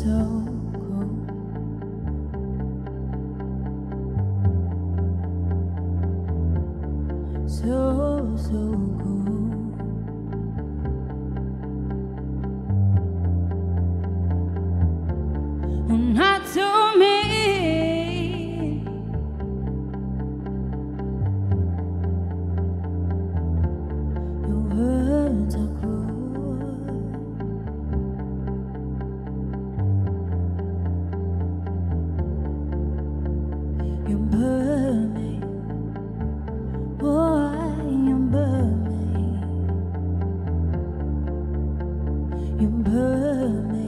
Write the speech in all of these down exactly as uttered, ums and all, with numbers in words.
so cold. So, so cold. Not to me. Your words are cruel. You burn me, boy, you burn me. You burn me.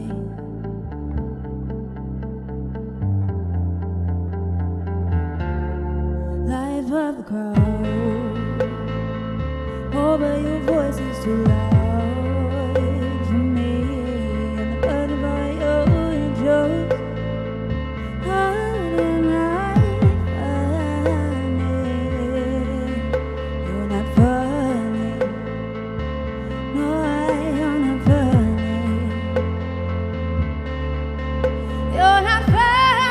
Life of the crowd. Oh, but your voice is too loud for me. And the burden of your angels. How did I find it? You're not funny. No, you're not funny. You're not funny.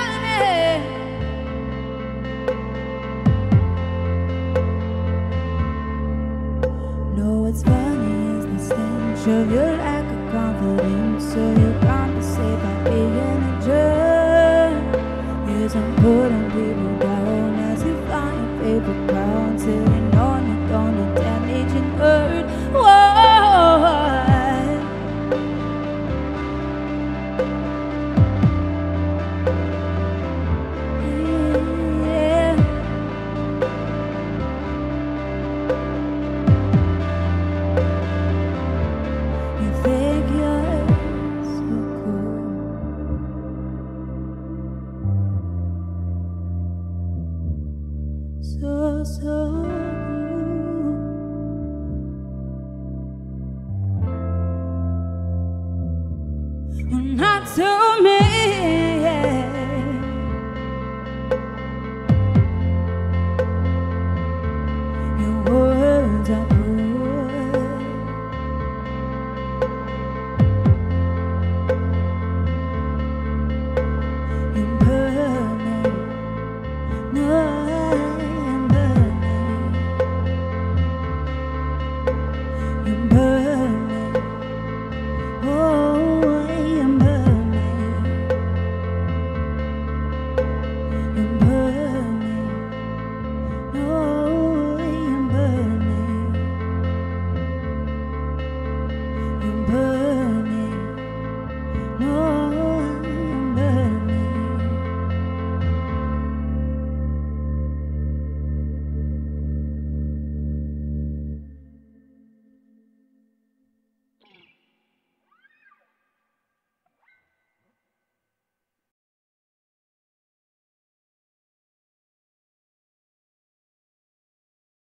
No, what's funny is the stench of your lack of confidence. So you compensate by being a jerk. Yes, I'm putting people down as you find your favorite crown, till you know you're gonna damage and hurt. Whoa. Yeah. You think you're so cool. So, so cool. Not to me. Your words are cruel. You burn me. No, you burn me. You burn me. Oh, you burn me. You burn me. Oh, you burn me. You burn me. No.